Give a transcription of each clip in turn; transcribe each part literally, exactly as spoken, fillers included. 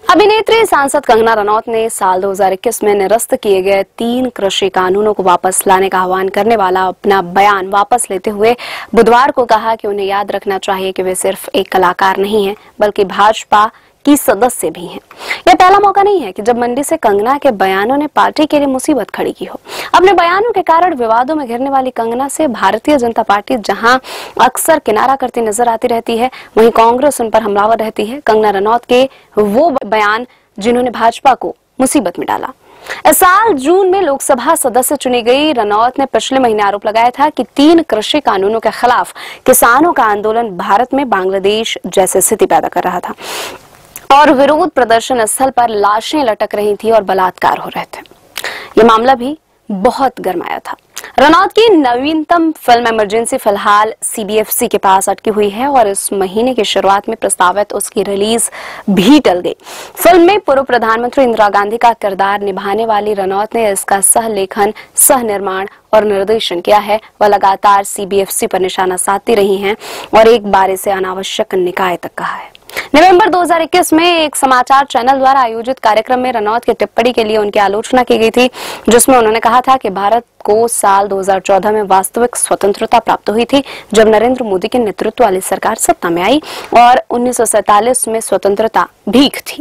अभिनेत्री सांसद कंगना रनौत ने साल दो हज़ार इक्कीस में निरस्त किए गए तीन कृषि कानूनों को वापस लाने का आह्वान करने वाला अपना बयान वापस लेते हुए बुधवार को कहा कि उन्हें याद रखना चाहिए कि वे सिर्फ एक कलाकार नहीं हैं, बल्कि भाजपा की सदस्य भी हैं। यह पहला मौका नहीं है कि जब मंडी से कंगना के बयानों ने पार्टी के लिए मुसीबत खड़ी की हो। अपने बयानों के कारण विवादों में घिरने वाली कंगना से भारतीय जनता पार्टी जहां अक्सर किनारा करती नजर आती रहती है, वहीं कांग्रेस उन पर हमलावर रहती है। कंगना रनौत के वो बयान जिन्होंने भाजपा को मुसीबत में डाला। इस साल जून में लोकसभा सदस्य चुनी गई रनौत ने पिछले महीने आरोप लगाया था कि तीन कृषि कानूनों के खिलाफ किसानों का आंदोलन भारत में बांग्लादेश जैसी स्थिति पैदा कर रहा था और विरोध प्रदर्शन स्थल पर लाशें लटक रही थी और बलात्कार हो रहे थे। ये मामला भी बहुत गरमाया था। रनौत की नवीनतम फिल्म इमरजेंसी फिलहाल सीबीएफसी के पास अटकी हुई है और इस महीने की शुरुआत में प्रस्तावित उसकी रिलीज भी टल गई। फिल्म में पूर्व प्रधानमंत्री इंदिरा गांधी का किरदार निभाने वाली रनौत ने इसका सह लेखन, सह निर्माण और निर्देशन किया है। वह लगातार सीबीएफसी पर निशाना साधती रही हैं और एक बार इसे अनावश्यक निकाय तक कहा है। नवंबर दो हज़ार इक्कीस में एक समाचार चैनल द्वारा आयोजित कार्यक्रम में रनौत की टिप्पणी के लिए उनकी आलोचना की गई थी, जिसमें उन्होंने कहा था कि भारत को साल दो हज़ार चौदह में वास्तविक स्वतंत्रता प्राप्त हुई थी, जब नरेंद्र मोदी के नेतृत्व वाली सरकार सत्ता में आई और उन्नीस सौ सैतालीस में स्वतंत्रता भीख थी।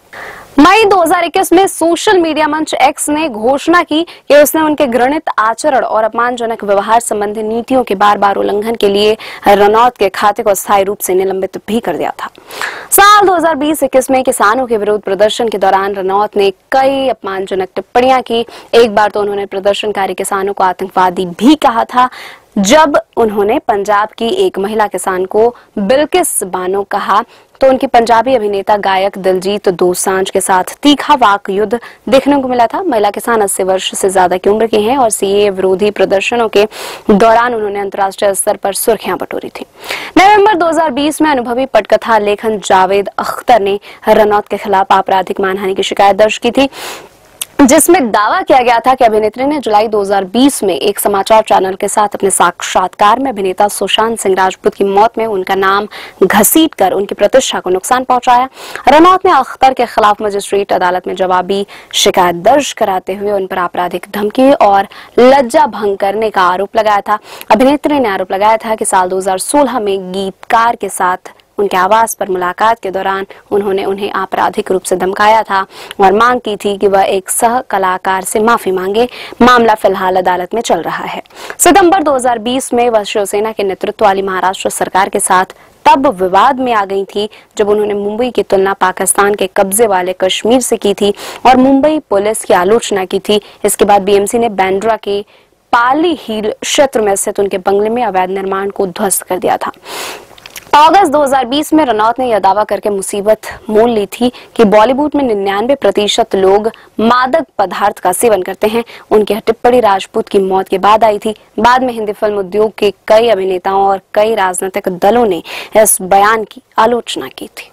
मई दो हज़ार इक्कीस में सोशल मीडिया मंच एक्स ने घोषणा की कि उसने उनके घृणित आचरण और अपमानजनक व्यवहार संबंधी नीतियों के बार बार उल्लंघन के लिए रनौत के खाते को अस्थायी रूप से निलंबित भी कर दिया था। साल दो हज़ार बीस इक्कीस में किसानों के विरोध प्रदर्शन के दौरान रनौत ने कई अपमानजनक टिप्पणियां की। एक बार तो उन्होंने प्रदर्शनकारी किसानों को आतंकवादी भी कहा था, जब उन्होंने पंजाब की एक महिला किसान को बिल्किस बानो कहा तो उनकी पंजाबी अभिनेता गायक दिलजीत दोसांझ के साथ तीखा वाक युद्ध देखने को मिला था। महिला किसान अस्सी वर्ष से ज्यादा की उम्र की हैं और सीए विरोधी प्रदर्शनों के दौरान उन्होंने अंतर्राष्ट्रीय स्तर पर सुर्खियां बटोरी थी। नवंबर दो हज़ार बीस में अनुभवी पटकथा लेखन जावेद अख्तर ने रनौत के खिलाफ आपराधिक मानहानि की शिकायत दर्ज की थी, जिसमें दावा किया गया था कि अभिनेत्री ने जुलाई दो हज़ार बीस में एक समाचार चैनल के साथ अपने साक्षात्कार में अभिनेता सुशांत सिंह राजपूत की मौत में उनका नाम घसीटकर उनकी प्रतिष्ठा को नुकसान पहुंचाया। रनौत ने अख्तर के खिलाफ मजिस्ट्रेट अदालत में जवाबी शिकायत दर्ज कराते हुए उन पर आपराधिक धमकी और लज्जा भंग करने का आरोप लगाया था। अभिनेत्री ने आरोप लगाया था कि साल दो हज़ार सोलह में गीतकार के साथ उनके आवास पर मुलाकात के दौरान उन्होंने उन्हें आपराधिक रूप से धमकाया था और मांग की थी कि वह एक सह कलाकार से माफी मांगे। मामला फिलहाल अदालत में चल रहा है। सितंबर दो हज़ार बीस में वह शिवसेना के नेतृत्व वाली महाराष्ट्र सरकार के साथ तब विवाद में आ गई थी जब उन्होंने मुंबई की तुलना पाकिस्तान के कब्जे वाले कश्मीर से की थी और मुंबई पुलिस की आलोचना की थी। इसके बाद बीएमसी ने बांद्रा के पाली हिल क्षेत्र में स्थित उनके बंगले में अवैध निर्माण को ध्वस्त कर दिया था। अगस्त दो हज़ार बीस में रनौत ने यह दावा करके मुसीबत मोल ली थी कि बॉलीवुड में निन्यानवे प्रतिशत लोग मादक पदार्थ का सेवन करते हैं। उनकी टिप्पणी राजपूत की मौत के बाद आई थी। बाद में हिंदी फिल्म उद्योग के कई अभिनेताओं और कई राजनीतिक दलों ने इस बयान की आलोचना की थी।